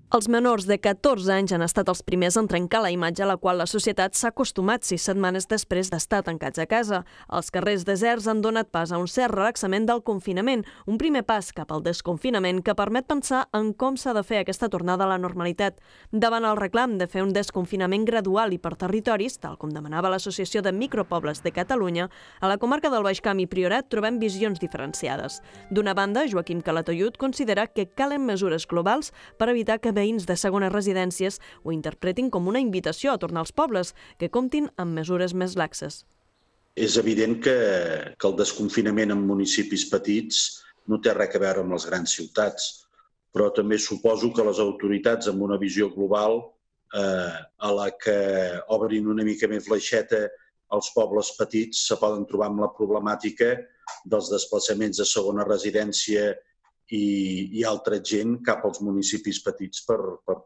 Els menors de 14 anys han estat els primers en trencar la imatge a la qual la societat s'ha acostumat 6 setmanes després d'estar tancats a casa. Els carrers deserts han donat pas a un cert relaxament del confinament, un primer pas cap al desconfinament que permet pensar en com s'ha de fer aquesta tornada a la normalitat. Davant el reclam de fer un desconfinament gradual i per territoris, tal com demanava l'Associació de Micropobles de Catalunya, a la comarca del Baix Camp i Priorat trobem visions diferenciades. D'una banda, Joaquim Calatayud considera que calen mesures globals per evitar que veïns de segones residències ho interpretin com una invitació a tornar als pobles, que comptin amb mesures més laxes. És evident que el desconfinament en municipis petits no té res a veure amb les grans ciutats, però també suposo que les autoritats amb una visió global a la que obrin una mica més l'aixeta als pobles petits se poden trobar amb la problemàtica dels desplaçaments de segona residència i altra gent cap als municipis petits per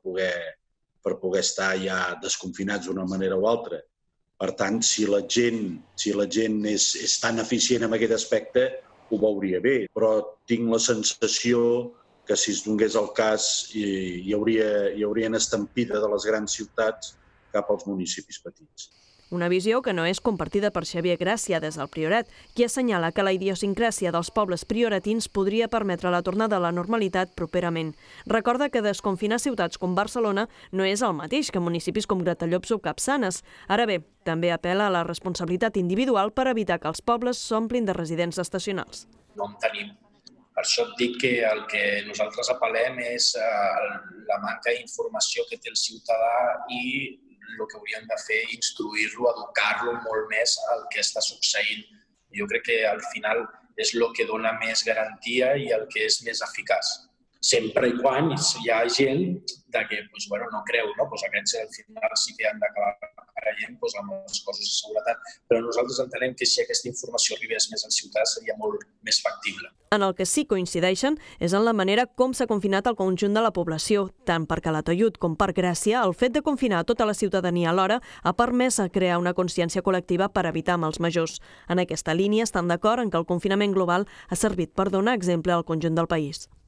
poder estar ja desconfinats d'una manera o altra. Per tant, si la gent és tan eficient en aquest aspecte, ho veuria bé. Però tinc la sensació que si es donés el cas hi hauria una estampida de les grans ciutats cap als municipis petits. Una visió que no és compartida per Xavier Gràcia des del Priorat, qui assenyala que la idiosincràsia dels pobles prioratins podria permetre la tornada a la normalitat properament. Recorda que desconfinar ciutats com Barcelona no és el mateix que municipis com Gratallops o Capçanes. Ara bé, també apel·la a la responsabilitat individual per evitar que els pobles s'omplin de residents estacionals. No en tenim. Per això et dic que el que nosaltres apel·lem és la manca d'informació que té el ciutadà i el que hauríem de fer és instruir-lo, educar-lo molt més al que està succeint. Jo crec que al final és el que dona més garantia i el que és més eficaç. Sempre i quan hi ha gent que no creu, aquests al final sí que han d'acabar creient amb les coses de seguretat, però nosaltres entenem que si aquesta informació arribés més als ciutadans seria molt més factible. En el que sí coincideixen és en la manera com s'ha confinat el conjunt de la població. Tant per Calatayud com per Gràcia, el fet de confinar tota la ciutadania alhora ha permès crear una consciència col·lectiva per evitar mals majors. En aquesta línia estan d'acord en que el confinament global ha servit per donar exemple al conjunt del país.